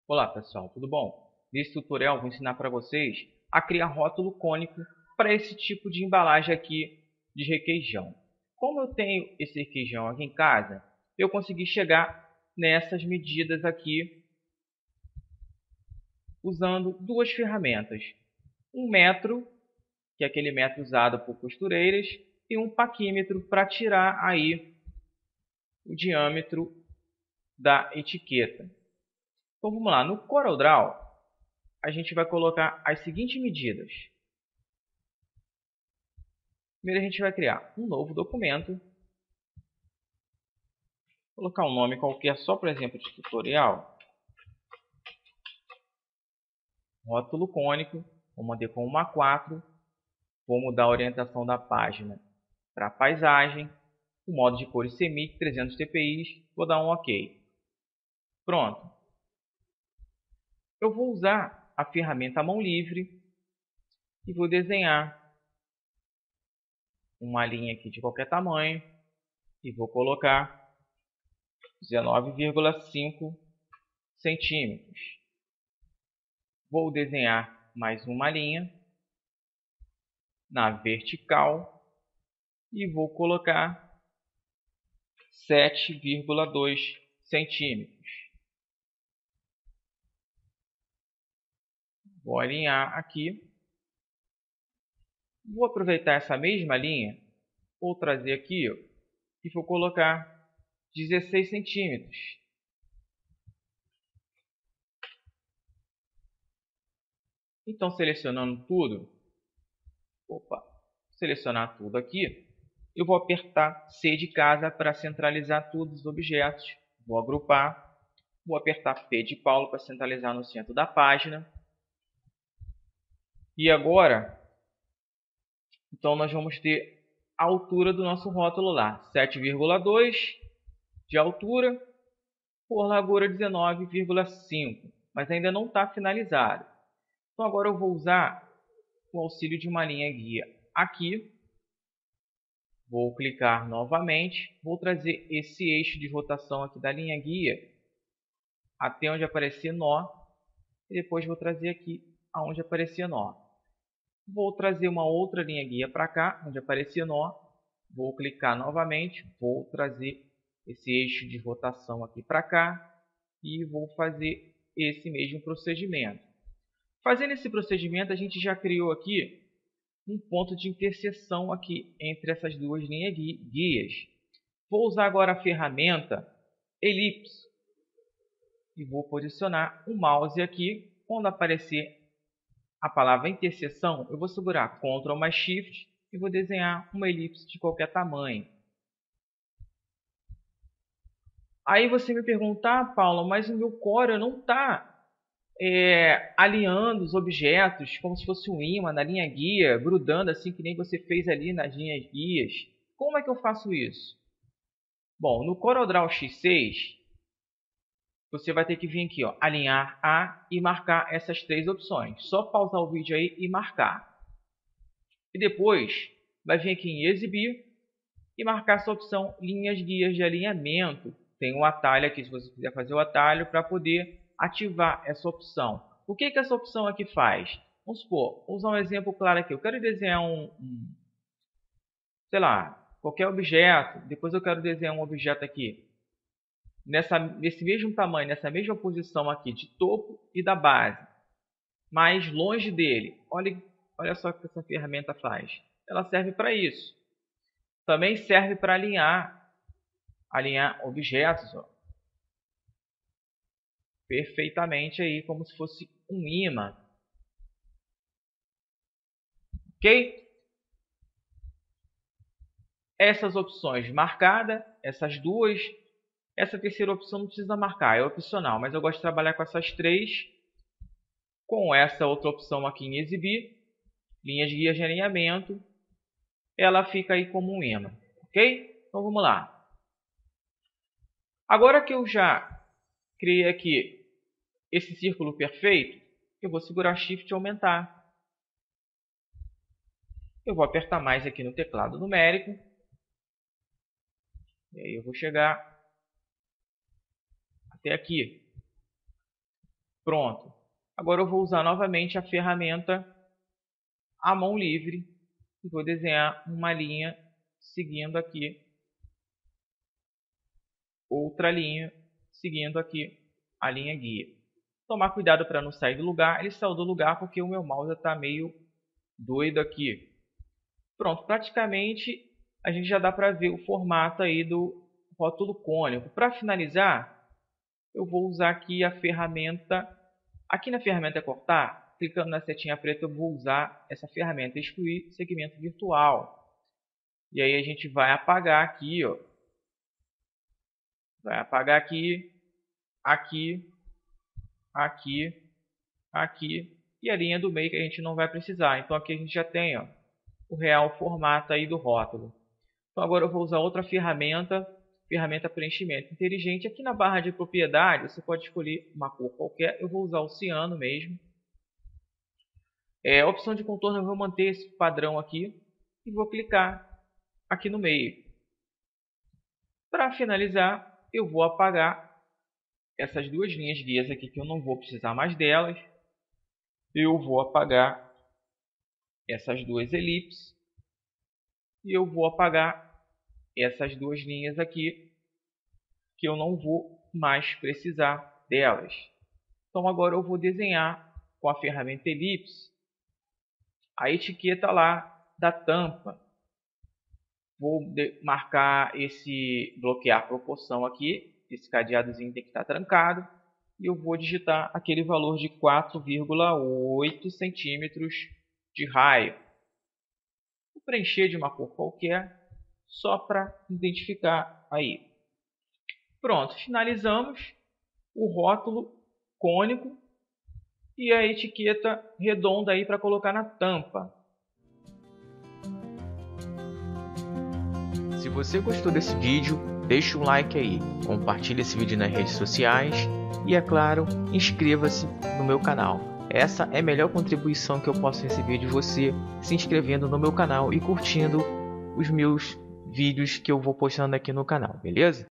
Olá pessoal, tudo bom? Nesse tutorial vou ensinar para vocês a criar rótulo cônico para esse tipo de embalagem aqui de requeijão. Como eu tenho esse requeijão aqui em casa, eu consegui chegar nessas medidas aqui usando duas ferramentas. Um metro, que é aquele metro usado por costureiras, e um paquímetro para tirar aí o diâmetro da etiqueta. Então vamos lá, no CorelDRAW a gente vai colocar as seguintes medidas. Primeiro a gente vai criar um novo documento, colocar um nome qualquer só por exemplo de tutorial, rótulo cônico, vou manter com uma A4, vou mudar a orientação da página para paisagem, o modo de cores CMYK 300 dpi, vou dar um OK. Pronto. Eu vou usar a ferramenta mão livre e vou desenhar uma linha aqui de qualquer tamanho e vou colocar 19,5 centímetros. Vou desenhar mais uma linha na vertical e vou colocar 7,2 centímetros. Vou alinhar aqui. Vou aproveitar essa mesma linha, vou trazer aqui e vou colocar 16 centímetros. Então, selecionando tudo, selecionar tudo aqui, eu vou apertar C de casa para centralizar todos os objetos. Vou agrupar, vou apertar P de Paulo para centralizar no centro da página. E agora, então nós vamos ter a altura do nosso rótulo lá, 7,2 de altura por largura 19,5, mas ainda não está finalizado. Então agora eu vou usar o auxílio de uma linha guia aqui. Vou clicar novamente, vou trazer esse eixo de rotação aqui da linha guia até onde aparecer nó, e depois vou trazer aqui aonde aparecer nó. Vou trazer uma outra linha guia para cá, onde aparecer nó, vou clicar novamente, vou trazer esse eixo de rotação aqui para cá e vou fazer esse mesmo procedimento. Fazendo esse procedimento, a gente já criou aqui um ponto de interseção aqui entre essas duas linhas guias. Vou usar agora a ferramenta elipse e vou posicionar o mouse aqui. Quando aparecer a palavra interseção, eu vou segurar Ctrl mais Shift e vou desenhar uma elipse de qualquer tamanho. Aí você me pergunta, Paulo, mas o meu Corel não está alinhando os objetos como se fosse um ímã na linha guia, grudando assim que nem você fez ali nas linhas guias. Como é que eu faço isso? Bom, no CorelDRAW X6, você vai ter que vir aqui, ó, alinhar A e marcar essas três opções. Só pausar o vídeo aí e marcar. E depois vai vir aqui em exibir e marcar essa opção linhas guias de alinhamento. Tem um atalho aqui, se você quiser fazer o atalho, para poder ativar essa opção. O que essa opção aqui faz? Vamos supor, vou usar um exemplo claro aqui. Eu quero desenhar sei lá, qualquer objeto. Depois eu quero desenhar um objeto aqui nesse mesmo tamanho, nessa mesma posição aqui de topo e da base, mais longe dele. Olha só o que essa ferramenta faz. Ela serve para isso. Também serve para alinhar objetos, ó, perfeitamente aí, como se fosse um ímã. Ok? Essas opções marcadas, essas duas. Essa terceira opção não precisa marcar, é opcional, mas eu gosto de trabalhar com essas três. Com essa outra opção aqui em exibir, linhas guias de alinhamento, ela fica aí como um ímã. Ok? Então vamos lá. Agora que eu já criei aqui esse círculo perfeito, eu vou segurar Shift e aumentar. Eu vou apertar mais aqui no teclado numérico. E aí eu vou chegar até aqui. Pronto. Agora eu vou usar novamente a ferramenta à mão livre e vou desenhar uma linha seguindo aqui, outra linha seguindo aqui a linha guia. Tomar cuidado para não sair do lugar. Ele saiu do lugar porque o meu mouse está meio doido aqui. Pronto, praticamente a gente já dá para ver o formato aí do rótulo cônico. Para finalizar, eu vou usar aqui a ferramenta, aqui na ferramenta cortar, clicando na setinha preta, eu vou usar essa ferramenta excluir segmento virtual. E aí a gente vai apagar aqui, ó. Vai apagar aqui, aqui, aqui, aqui e a linha do meio que a gente não vai precisar. Então aqui a gente já tem, ó, o real formato aí do rótulo. Então agora eu vou usar outra ferramenta, ferramenta preenchimento inteligente. Aqui na barra de propriedade você pode escolher uma cor qualquer. Eu vou usar o ciano mesmo. A opção de contorno eu vou manter esse padrão aqui e vou clicar aqui no meio. Para finalizar, eu vou apagar essas duas linhas guias aqui que eu não vou precisar mais delas. Eu vou apagar essas duas elipses e eu vou apagar essas duas linhas aqui que eu não vou mais precisar delas. Então agora eu vou desenhar com a ferramenta elipse a etiqueta lá da tampa. Vou marcar esse bloquear proporção aqui, esse cadeadozinho tem que estar trancado, e eu vou digitar aquele valor de 4,8 centímetros de raio. Vou preencher de uma cor qualquer, só para identificar aí. Pronto, finalizamos o rótulo cônico e a etiqueta redonda aí para colocar na tampa. Se você gostou desse vídeo, deixe um like aí, compartilhe esse vídeo nas redes sociais e, é claro, inscreva-se no meu canal. Essa é a melhor contribuição que eu posso receber de você, se inscrevendo no meu canal e curtindo os meus vídeos que eu vou postando aqui no canal, beleza?